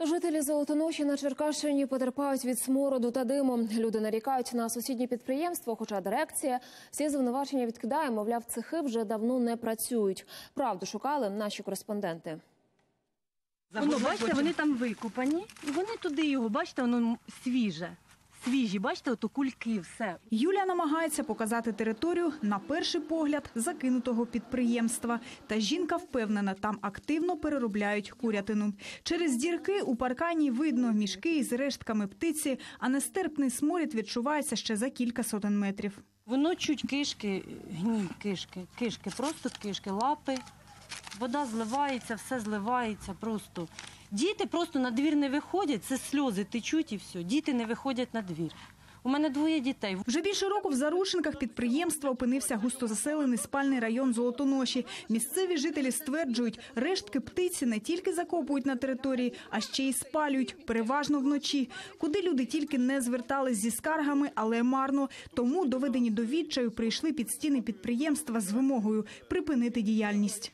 Жителі Золотоноші на Черкащині потерпають від смороду та диму. Люди нарікають на сусідні підприємства, хоча дирекція всі звинувачення відкидає, мовляв, цехи вже давно не працюють. Правду шукали наші кореспонденти. Воно, бачите, вони там викопані, і вони туди його, бачите, воно свіже. Свіжі, бачите, ото кульки, все. Юлія намагається показати територію, на перший погляд, закинутого підприємства. Та жінка впевнена, там активно переробляють курятину. Через дірки у паркані видно мішки із рештками птиці, а нестерпний сморід відчувається ще за кілька сотень метрів. Воно чуть кишки, гній кишки, просто кишки, лапи. Вода зливається, все зливається просто. Діти просто на двір не виходять, це сльози течуть і все. Діти не виходять на двір. У мене 2 дітей. Вже більше року в заручниках підприємства опинився густозаселений спальний район Золотоноші. Місцеві жителі стверджують, рештки птиці не тільки закопують на території, а ще й спалюють, переважно вночі. Куди люди тільки не звертались зі скаргами, але марно. Тому, доведені до відчаю, прийшли під стіни підприємства з вимогою припинити діяльність.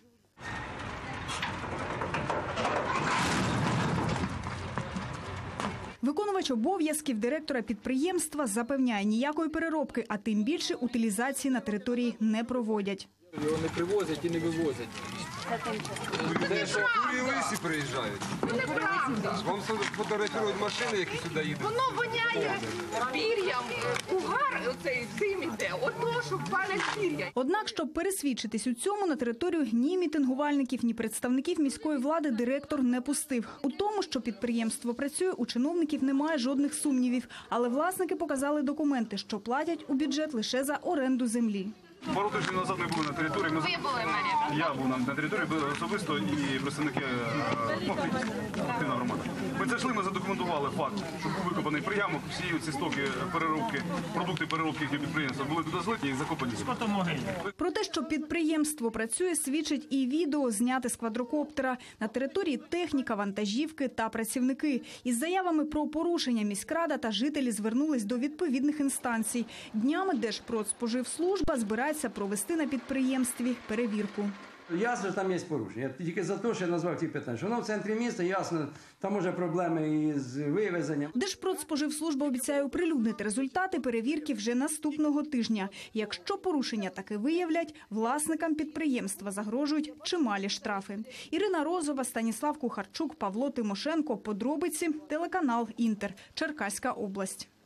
Виконувач обов'язків директора підприємства запевняє, ніякої переробки, а тим більше утилізації на території не проводять. Його не привозять і не вивозять. Це що, курі лисі приїжджають? Вам фотографують машини, які сюди їдуть? Воно воняє пір'ям, угар, оцей дим іде, ото, що палять пір'я. Однак, щоб пересвідчитись у цьому, на територію ні мітингувальників, ні представників міської влади директор не пустив. У тому, що підприємство працює, у чиновників немає жодних сумнівів. Але власники показали документи, що платять у бюджет лише за оренду землі. Пару тижнів назад ми були на території. Ви були, Марія? Я був на території, були особисто і представники активна громада. Ми зайшли, ми задокументували факт, що був викопаний приямок, всі ці стоки переробки, продукти переробки їхніх підприємства були туди злиті і закопані. Про те, що підприємство працює, свідчить і відео, зняте з квадрокоптера. На території техніка, вантажівки та працівники. Із заявами про порушення міськрада та жителі звернулись до відповідних інстанцій. Днями Держпродспоживслужба збирається провести на підприємстві перевірку. Ясно, що там є порушення. Тільки за те, що я назвав ті питання. Що воно в центрі міста, ясно, там може проблеми із вивезенням. Держпродспоживслужба обіцяє оприлюднити результати перевірки вже наступного тижня. Якщо порушення таки виявлять, власникам підприємства загрожують чималі штрафи. Ірина Розова, Станіслав Кухарчук, Павло Тимошенко. Подробиці. Телеканал «Інтер». Черкаська область.